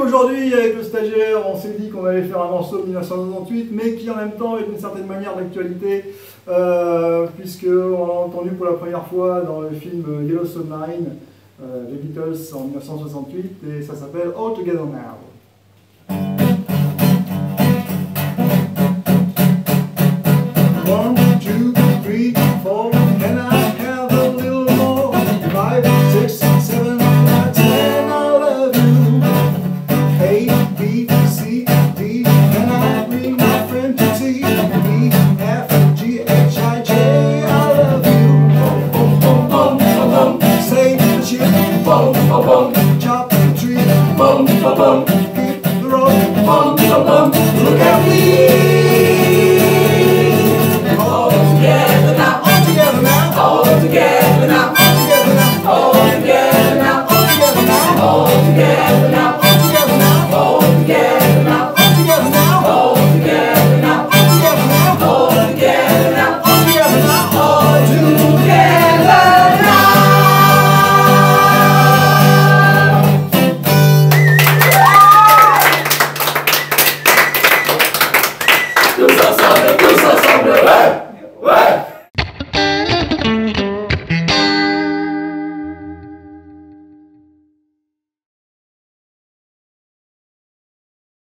aujourd'hui, avec le stagiaire, on s'est dit qu'on allait faire un morceau de 1998, mais qui en même temps est d'une certaine manière d'actualité, puisqu'on l'a entendu pour la première fois dans le film Yellow Submarine, des Beatles en 1968, et ça s'appelle All Together Now.